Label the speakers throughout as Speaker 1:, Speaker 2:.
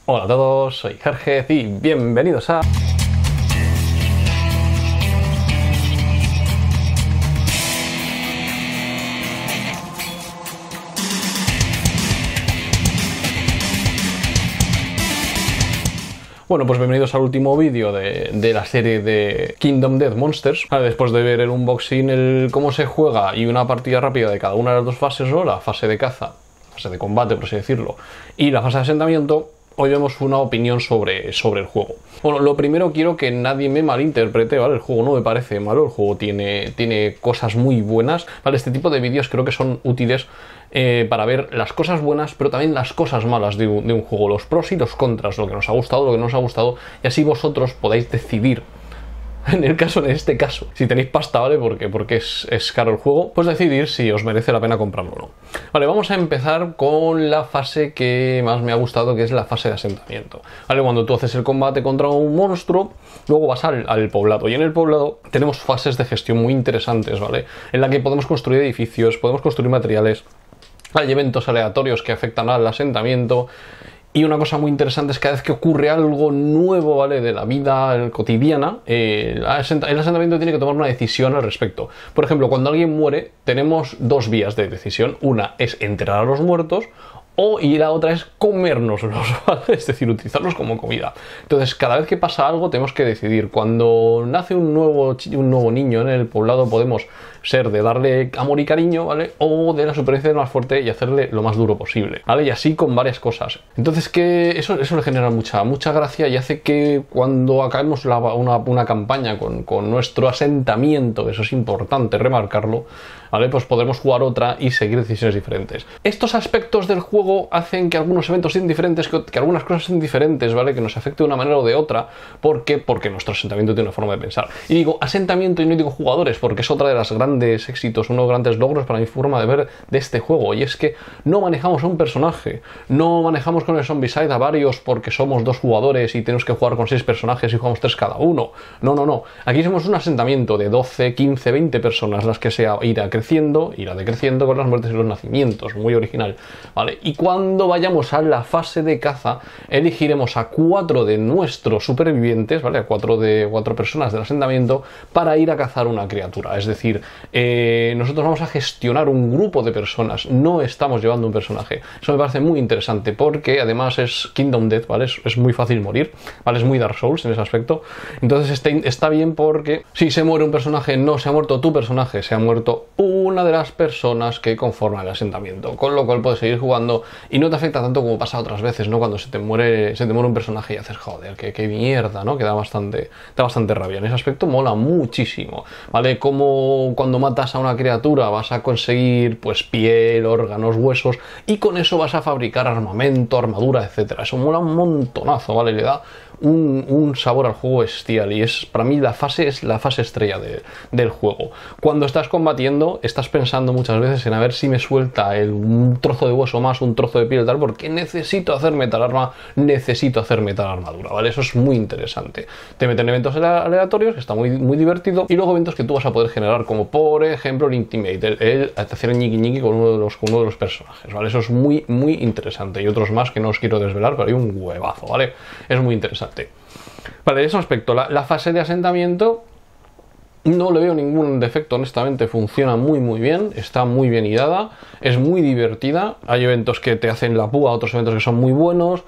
Speaker 1: Hola a todos, soy Jerjes y bienvenidos a... Bueno, pues bienvenidos al último vídeo de la serie de Kingdom Death Monsters. Después de ver el unboxing, cómo se juega y una partida rápida de cada una de las dos fases, o la fase de caza, fase de combate por así decirlo, y la fase de asentamiento, hoy vemos una opinión sobre el juego. Bueno, lo primero quiero que nadie me malinterprete, ¿vale? El juego no me parece malo, el juego tiene cosas muy buenas, ¿vale? Este tipo de vídeos creo que son útiles para ver las cosas buenas, pero también las cosas malas de un juego, los pros y los contras, lo que nos ha gustado, lo que no nos ha gustado, y así vosotros podáis decidir. En este caso, si tenéis pasta, ¿vale? Porque es caro el juego, pues decidir si os merece la pena comprarlo o no. Vale, vamos a empezar con la fase que más me ha gustado, que es la fase de asentamiento. Vale, cuando tú haces el combate contra un monstruo, luego vas al poblado, y en el poblado tenemos fases de gestión muy interesantes, ¿vale? En la que podemos construir edificios, podemos construir materiales, hay eventos aleatorios que afectan al asentamiento. Y una cosa muy interesante es que cada vez que ocurre algo nuevo, ¿vale? De la vida cotidiana, el asentamiento tiene que tomar una decisión al respecto. Por ejemplo, cuando alguien muere, tenemos dos vías de decisión. Una es enterrar a los muertos, y la otra es comérnoslos, ¿vale? Es decir, utilizarlos como comida. Entonces, cada vez que pasa algo, tenemos que decidir. Cuando nace un nuevo niño en el poblado, podemos ser de darle amor y cariño, ¿vale? O de la supervivencia del más fuerte y hacerle lo más duro posible, ¿vale? Y así con varias cosas. Entonces, que eso le genera mucha gracia y hace que cuando acabemos una campaña con nuestro asentamiento, eso es importante remarcarlo, ¿vale? Pues podremos jugar otra y seguir decisiones diferentes. Estos aspectos del juego hacen que algunos eventos sean diferentes, que algunas cosas sean diferentes, ¿vale? Que nos afecte de una manera o de otra. ¿Por qué? Porque nuestro asentamiento tiene una forma de pensar. Y digo asentamiento y no digo jugadores, porque es otra de las grandes éxitos, uno de los grandes logros para mi forma de ver de este juego. Y es que no manejamos a un personaje, no manejamos con el Zombicide a varios porque somos dos jugadores y tenemos que jugar con 6 personajes y jugamos 3 cada uno. No. Aquí somos un asentamiento de 12, 15, 20 personas, las que irá decreciendo con las muertes y los nacimientos, muy original, ¿vale? Y cuando vayamos a la fase de caza, elegiremos a 4 de nuestros supervivientes, ¿vale? A 4 personas del asentamiento para ir a cazar una criatura. Es decir, nosotros vamos a gestionar un grupo de personas, no estamos llevando un personaje. Eso me parece muy interesante porque además es Kingdom Death, ¿vale? Es muy fácil morir, ¿vale? Es muy Dark Souls en ese aspecto. Entonces está bien porque si se muere un personaje, no se ha muerto tu personaje, se ha muerto una de las personas que conforman el asentamiento, con lo cual puedes seguir jugando y no te afecta tanto como pasa otras veces, ¿no? Cuando se te muere un personaje y haces, joder, qué mierda, ¿no? Que da bastante rabia. En ese aspecto mola muchísimo, ¿vale? Como cuando matas a una criatura vas a conseguir pues piel, órganos, huesos, y con eso vas a fabricar armamento, armadura, etcétera. Eso mola un montonazo, ¿vale? Le da un sabor al juego bestial y para mí es la fase estrella del juego. Cuando estás combatiendo estás pensando muchas veces en a ver si me suelta un trozo de hueso más, un trozo de piel tal, porque necesito hacerme tal arma, necesito hacerme tal armadura, ¿vale? Eso es muy interesante. Te meten eventos aleatorios, que está muy divertido, y luego eventos que tú vas a poder generar, como por ejemplo el Intimate, el hacer el ñiqui con uno de los personajes, ¿vale? Eso es muy interesante, y otros más que no os quiero desvelar, pero hay un huevazo, ¿vale? Es muy interesante. Vale, ese aspecto, la fase de asentamiento no le veo ningún defecto, honestamente, funciona muy bien, está muy bien hilada, es muy divertida, hay eventos que te hacen la púa, otros eventos que son muy buenos,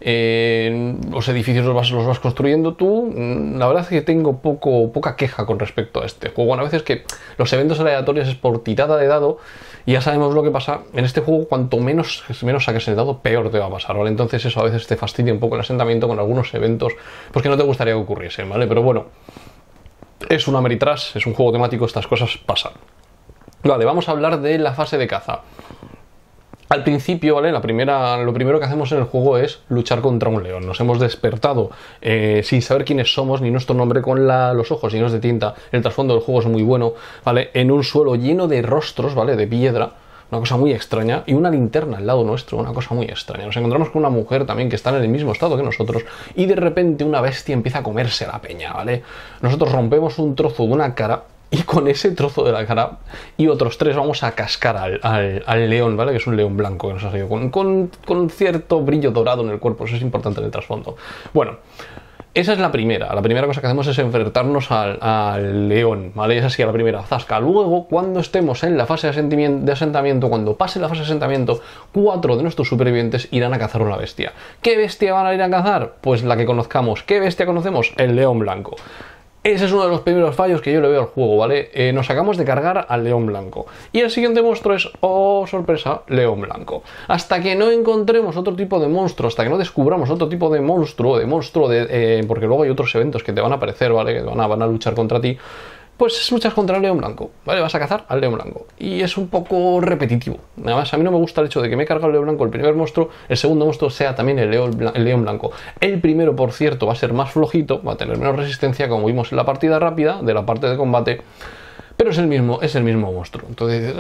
Speaker 1: los edificios los vas construyendo tú. La verdad es que tengo poca queja con respecto a este juego. Bueno, a veces que los eventos aleatorios es por tirada de dado, y ya sabemos lo que pasa. En este juego, cuanto menos saques el dado, peor te va a pasar, ¿vale? Entonces eso a veces te fastidia un poco el asentamiento con algunos eventos pues que no te gustaría que ocurriesen, ¿vale? Pero bueno, es un Ameritrash, es un juego temático, estas cosas pasan. Vale, vamos a hablar de la fase de caza. Al principio, ¿vale? Lo primero que hacemos en el juego es luchar contra un león. Nos hemos despertado sin saber quiénes somos, ni nuestro nombre, con los ojos llenos de tinta. El trasfondo del juego es muy bueno, ¿vale? En un suelo lleno de rostros, ¿vale? De piedra. Una cosa muy extraña, y una linterna al lado nuestro, una cosa muy extraña. Nos encontramos con una mujer también que está en el mismo estado que nosotros, y de repente una bestia empieza a comerse a la peña, ¿vale? Nosotros rompemos un trozo de una cara y con ese trozo de la cara y otros 3 vamos a cascar al león, ¿vale? Que es un león blanco que nos ha salido con cierto brillo dorado en el cuerpo. Eso es importante en el trasfondo. Bueno, esa es la primera cosa que hacemos es enfrentarnos al león, ¿vale? Esa sería la primera zasca. Luego, cuando estemos en la fase de asentamiento, cuando pase la fase de asentamiento, 4 de nuestros supervivientes irán a cazar una bestia. ¿Qué bestia van a ir a cazar? Pues la que conozcamos. ¿Qué bestia conocemos? El león blanco. Ese es uno de los primeros fallos que yo le veo al juego, ¿vale? Nos acabamos de cargar al león blanco. Y el siguiente monstruo es, oh sorpresa, león blanco. Hasta que no encontremos otro tipo de monstruo, hasta que no descubramos otro tipo de monstruo, porque luego hay otros eventos que te van a aparecer, ¿vale? Que van a luchar contra ti. Pues luchas contra el león blanco, ¿vale? Vas a cazar al león blanco. Y es un poco repetitivo. Además, a mí no me gusta el hecho de que me he cargado el león blanco el primer monstruo, el segundo monstruo sea también el león blanco. El primero, por cierto, va a ser más flojito, va a tener menos resistencia, como vimos en la partida rápida de la parte de combate. Pero es el mismo monstruo. Entonces,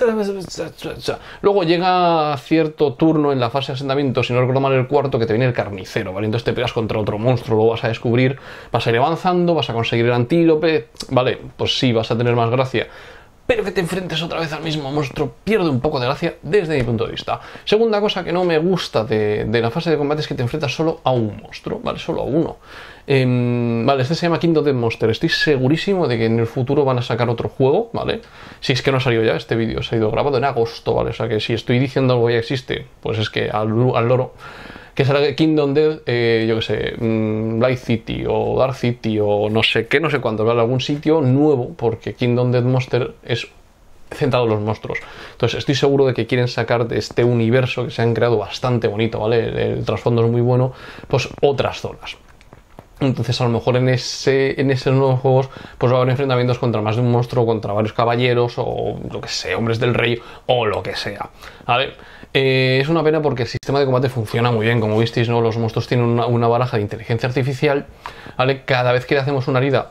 Speaker 1: luego llega cierto turno en la fase de asentamiento, si no recuerdo mal el cuarto, que te viene el carnicero, ¿vale? Entonces te pegas contra otro monstruo, lo vas a descubrir, vas a ir avanzando, vas a conseguir el antílope, ¿vale? Pues sí, vas a tener más gracia. Pero que te enfrentes otra vez al mismo monstruo pierde un poco de gracia desde mi punto de vista. Segunda cosa que no me gusta de la fase de combate es que te enfrentas solo a un monstruo, ¿vale? Solo a uno. Vale, este se llama Kingdom Death Monster. Estoy segurísimo de que en el futuro van a sacar otro juego, ¿vale? Si es que no ha salido ya, este vídeo se ha ido grabado en agosto, ¿vale? O sea que si estoy diciendo algo ya existe, pues es que al loro. Que será Kingdom Death, yo que sé, Light City o Dark City o no sé qué, no sé cuánto, ¿vale? Algún sitio nuevo, porque Kingdom Death Monster es centrado en los monstruos. Entonces estoy seguro de que quieren sacar de este universo que se han creado bastante bonito, ¿vale? El trasfondo es muy bueno, pues otras zonas. Entonces a lo mejor en esos nuevos juegos pues va a haber enfrentamientos contra más de un monstruo, contra varios caballeros o lo que sea, hombres del rey o lo que sea, ¿vale? Es una pena porque el sistema de combate funciona muy bien, como visteis, ¿no? Los monstruos tienen una baraja de inteligencia artificial, ¿vale? Cada vez que le hacemos una herida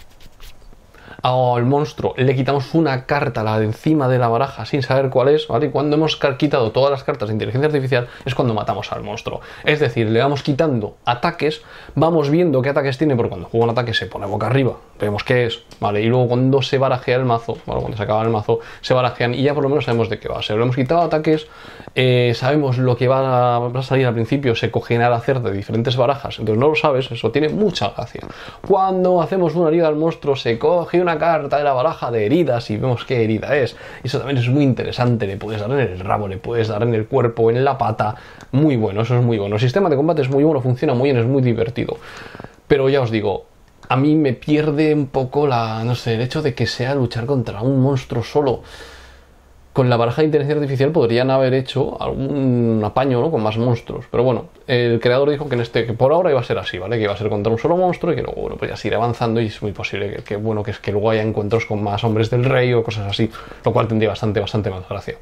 Speaker 1: al monstruo le quitamos una carta, la de encima de la baraja, sin saber cuál es, ¿vale? Y cuando hemos quitado todas las cartas de inteligencia artificial es cuando matamos al monstruo. Es decir, le vamos quitando ataques, vamos viendo qué ataques tiene, porque cuando juega un ataque se pone boca arriba, vemos qué es, ¿vale? Y luego cuando se barajea el mazo, bueno, cuando se acaba el mazo, se barajean y ya por lo menos sabemos de qué va a ser. Le hemos quitado ataques, sabemos lo que va a salir al principio, se cogen al hacer de diferentes barajas, entonces no lo sabes, eso tiene mucha gracia. Cuando hacemos una herida al monstruo, se coge una carta de la baraja de heridas y vemos qué herida es. Eso también es muy interesante, le puedes dar en el rabo, le puedes dar en el cuerpo, en la pata, muy bueno, eso es muy bueno. El sistema de combate es muy bueno, funciona muy bien, es muy divertido. Pero ya os digo, a mí me pierde un poco no sé, el hecho de que sea luchar contra un monstruo solo. Con la baraja de inteligencia artificial podrían haber hecho algún apaño, ¿no? Con más monstruos. Pero bueno, el creador dijo que que por ahora iba a ser así, ¿vale? Que iba a ser contra un solo monstruo y que luego, bueno, pues ya se irá avanzando y es muy posible que luego haya encuentros con más hombres del rey o cosas así, lo cual tendría bastante más gracia.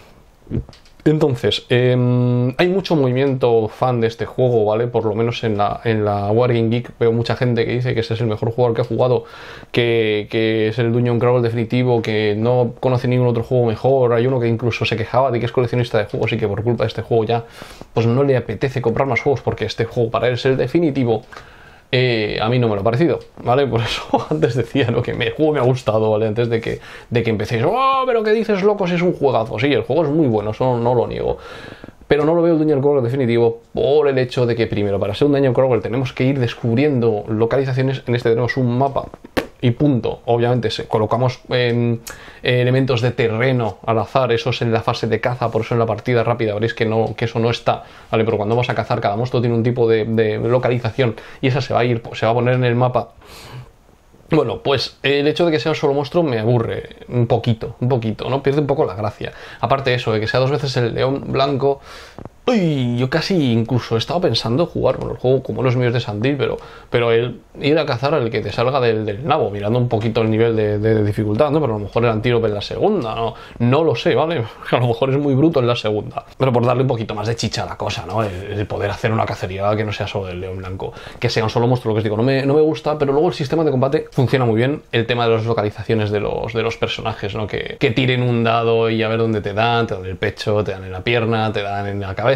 Speaker 1: Entonces, hay mucho movimiento fan de este juego, ¿vale? Por lo menos en la Wargame Geek veo mucha gente que dice que ese es el mejor juego al que ha jugado, que es el Dungeon Crawl definitivo, que no conoce ningún otro juego mejor. Hay uno que incluso se quejaba de que es coleccionista de juegos y que por culpa de este juego ya pues no le apetece comprar más juegos porque este juego para él es el definitivo. A mí no me lo ha parecido, ¿vale? Por eso antes decía, ¿no? Que el juego me ha gustado, ¿vale? Antes de que empecéis, ¡oh, pero qué dices, loco, si es un juegazo! Sí, el juego es muy bueno, eso no lo niego. Pero no lo veo el Dungeon Crawl definitivo por el hecho de que, primero, para ser un Dungeon Crawl tenemos que ir descubriendo localizaciones. En este tenemos un mapa y punto. Obviamente colocamos elementos de terreno al azar, eso es en la fase de caza, por eso en la partida rápida veréis que eso no está, ¿vale? Pero cuando vamos a cazar, cada monstruo tiene un tipo de localización y esa se va a poner en el mapa. Bueno, pues el hecho de que sea un solo monstruo me aburre un poquito, ¿no? Pierde un poco la gracia. Aparte de eso, de que sea dos veces el león blanco. Uy, yo casi incluso he estado pensando jugar, bueno, el juego como los míos de Sandil, pero el ir a cazar al que te salga del nabo, mirando un poquito el nivel de dificultad, ¿no? Pero a lo mejor el antílope en la segunda, no lo sé, ¿vale? A lo mejor es muy bruto en la segunda. Pero por darle un poquito más de chicha a la cosa, ¿no? El poder hacer una cacería que no sea solo del león blanco, que sea un solo monstruo, lo que os digo, no me gusta, pero luego el sistema de combate funciona muy bien. El tema de las localizaciones de los personajes, ¿no? Que tiren un dado y a ver dónde te dan el pecho, te dan en la pierna, te dan en la cabeza.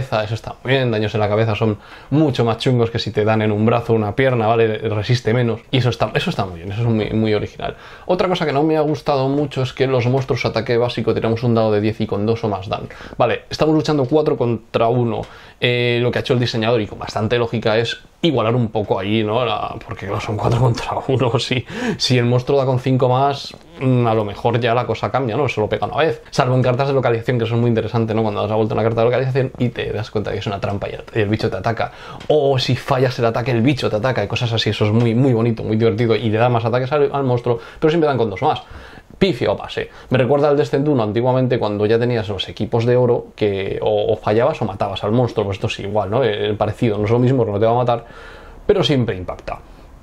Speaker 1: cabeza, eso está muy bien. Daños en la cabeza son mucho más chungos que si te dan en un brazo o una pierna, ¿vale? Resiste menos. Y eso está muy bien, eso es muy, muy original. Otra cosa que no me ha gustado mucho es que los monstruos su ataque básico tenemos un dado de 10 y con 2 o más dan. Vale, estamos luchando 4 contra 1. Lo que ha hecho el diseñador, y con bastante lógica, es igualar un poco ahí, ¿no? Porque no son 4 contra 1. Si el monstruo da con 5 más, a lo mejor ya la cosa cambia, ¿no? Solo pega una vez. Salvo en cartas de localización, que eso es muy interesante, ¿no? Cuando das la vuelta a una carta de localización y te das cuenta de que es una trampa y el bicho te ataca. O si fallas el ataque, el bicho te ataca y cosas así. Eso es muy, muy bonito, muy divertido y le da más ataques al monstruo, pero siempre dan con 2 más. Pifio pase. Me recuerda al Descent 1 antiguamente, cuando ya tenías los equipos de oro que o fallabas o matabas al monstruo. Pues esto es igual, ¿no? Parecido, no es lo mismo, que no te va a matar, pero siempre impacta.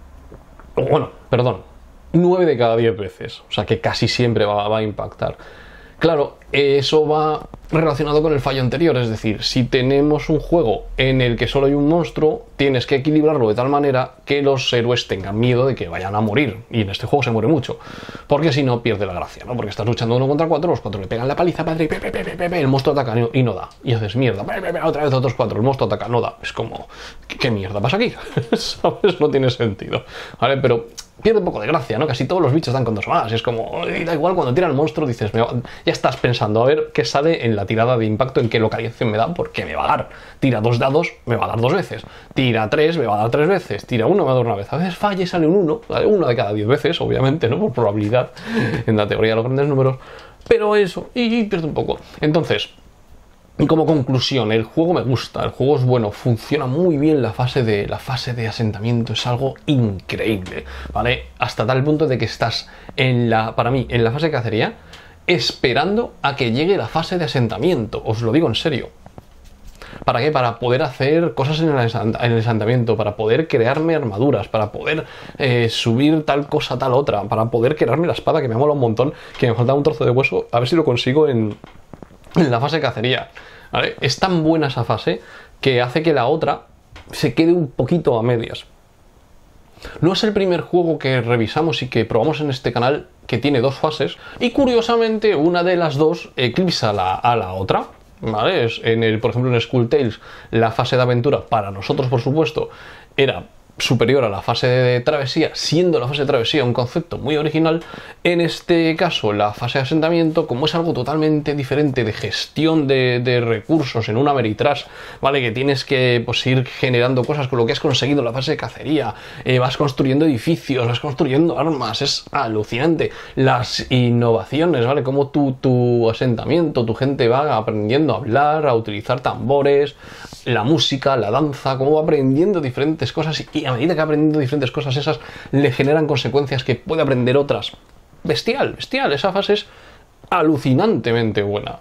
Speaker 1: Bueno, perdón, 9 de cada 10 veces, o sea que casi siempre va a impactar. Claro, eso va relacionado con el fallo anterior, es decir, si tenemos un juego en el que solo hay un monstruo, tienes que equilibrarlo de tal manera que los héroes tengan miedo de que vayan a morir, y en este juego se muere mucho, porque si no pierde la gracia, ¿no? Porque estás luchando 1 contra 4, los 4 le pegan la paliza, padre, y el monstruo ataca y no da, y haces mierda, otra vez otros 4, el monstruo ataca, no da, es como, ¿qué mierda pasa aquí? ¿Sabes? No tiene sentido, ¿vale? Pero pierde un poco de gracia, ¿no? Casi todos los bichos dan con 2 más. Y es como, da igual, cuando tira el monstruo dices, ya estás pensando, a ver qué sale en la tirada de impacto, en qué localización me da, porque me va a dar. Tira 2 dados, me va a dar 2 veces. Tira 3, me va a dar 3 veces. Tira 1, me va a dar una vez. A veces falla y sale un 1, ¿vale? 1 de cada 10 veces, obviamente, ¿no? Por probabilidad, en la teoría de los grandes números. Pero eso, y pierde un poco. Entonces, y como conclusión, el juego me gusta, el juego es bueno, funciona muy bien la fase de asentamiento, es algo increíble, ¿vale? Hasta tal punto de que estás para mí, en la fase de cacería, esperando a que llegue la fase de asentamiento, os lo digo en serio. ¿Para qué? Para poder hacer cosas en el asentamiento, para poder crearme armaduras, para poder subir tal cosa, tal otra, para poder crearme la espada, que me mola un montón, que me falta un trozo de hueso, a ver si lo consigo en la fase de cacería, ¿vale? Es tan buena esa fase que hace que la otra se quede un poquito a medias. No es el primer juego que revisamos y que probamos en este canal que tiene 2 fases, y curiosamente una de las 2 eclipsa a la otra, ¿vale? Por ejemplo, en Skull Tales, la fase de aventura, para nosotros por supuesto, era superior a la fase de travesía, siendo la fase de travesía un concepto muy original. En este caso, la fase de asentamiento, como es algo totalmente diferente de gestión de recursos en una Ameritrash, ¿vale? Que tienes que, pues, ir generando cosas con lo que has conseguido en la fase de cacería, vas construyendo edificios, vas construyendo armas, es alucinante. Las innovaciones, ¿vale? Como tu asentamiento, tu gente va aprendiendo a hablar, a utilizar tambores, la música, la danza, cómo va aprendiendo diferentes cosas, y a medida que va aprendiendo diferentes cosas, esas le generan consecuencias que puede aprender otras. Bestial, esa fase es alucinantemente buena,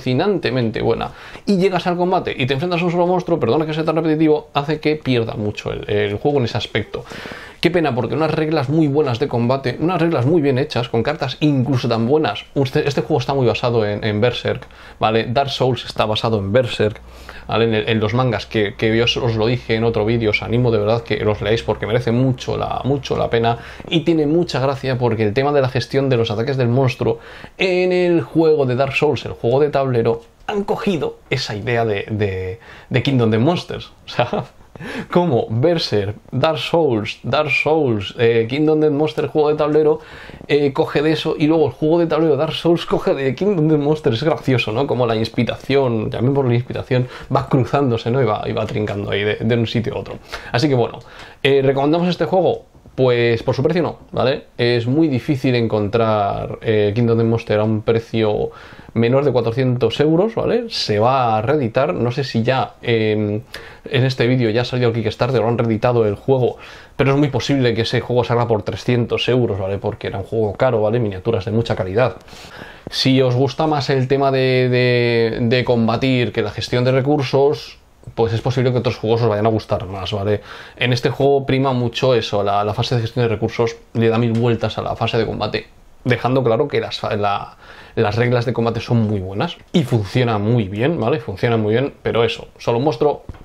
Speaker 1: y llegas al combate y te enfrentas a un solo monstruo, perdona que sea tan repetitivo, hace que pierda mucho el juego en ese aspecto. Qué pena, porque unas reglas muy buenas de combate, unas reglas muy bien hechas, con cartas incluso tan buenas. Este juego está muy basado en Berserk, ¿vale? Dark Souls está basado en Berserk, ¿vale? En los mangas, que yo os lo dije en otro vídeo, os animo de verdad que los leáis porque merece mucho la pena, y tiene mucha gracia porque el tema de la gestión de los ataques del monstruo en el juego de Dark Souls, el juego de tablero, han cogido esa idea de Kingdom Death Monsters. O sea, como Berserk, Dark Souls, Kingdom Death Monsters, juego de tablero, coge de eso, y luego el juego de tablero Dark Souls coge de Kingdom Death Monsters. Es gracioso, ¿no? Como la inspiración, también por la inspiración, va cruzándose, ¿no? Y va trincando ahí de un sitio a otro. Así que bueno, ¿recomendamos este juego? Pues por su precio no, ¿vale? Es muy difícil encontrar Kingdom Death Monsters a un precio menor de 400 euros, ¿vale? Se va a reeditar, no sé si ya en este vídeo ya ha salido el Kickstarter o han reeditado el juego, pero es muy posible que ese juego salga por 300 euros, ¿vale? Porque era un juego caro, ¿vale? Miniaturas de mucha calidad. Si os gusta más el tema de combatir que la gestión de recursos, pues es posible que otros juegos os vayan a gustar más, ¿vale? En este juego prima mucho eso, la fase de gestión de recursos le da 1000 vueltas a la fase de combate, dejando claro que las reglas de combate son muy buenas y funcionan muy bien, ¿vale? Funcionan muy bien, pero eso, solo un monstruo,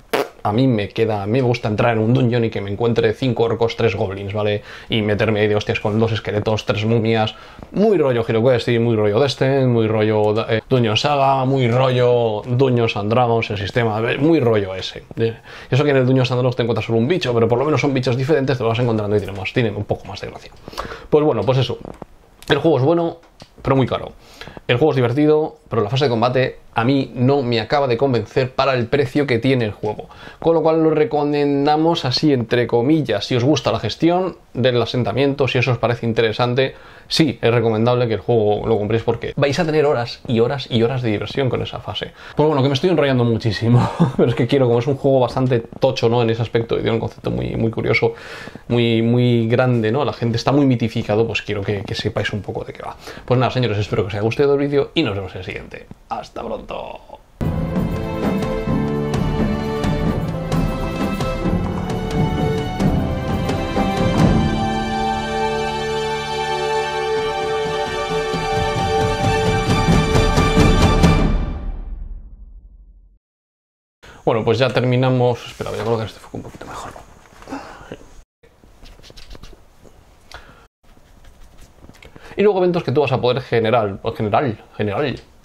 Speaker 1: a mí me gusta entrar en un dungeon y que me encuentre 5 orcos, 3 goblins, ¿vale? Y meterme ahí de hostias con 2 esqueletos, 3 mumias, muy rollo HeroQuest, muy rollo Destin, muy rollo Dungeon Saga, muy rollo Dungeons and Dragons, el sistema, muy rollo ese. Eso que en el Dungeons and Dragons te encuentras solo un bicho, pero por lo menos son bichos diferentes, te lo vas encontrando y tienen un poco más de gracia. Pues bueno, pues eso. El juego es bueno, pero muy caro. El juego es divertido, pero la fase de combate a mí no me acaba de convencer para el precio que tiene el juego. Con lo cual lo recomendamos así, entre comillas. Si os gusta la gestión del asentamiento, si eso os parece interesante, sí, es recomendable que el juego lo compréis porque vais a tener horas y horas y horas de diversión con esa fase. Pues bueno, que me estoy enrollando muchísimo, pero es que quiero, como es un juego bastante tocho, ¿no? En ese aspecto, y tiene un concepto muy curioso, muy grande, ¿no? La gente está muy mitificado, pues quiero que sepáis un poco de qué va. Pues nada, señores, espero que os haya gustado el vídeo y nos vemos en el siguiente. ¡Hasta pronto! Bueno, pues ya terminamos. Espera, voy a colocar este foco un poquito mejor. Y luego eventos que tú vas a poder generar.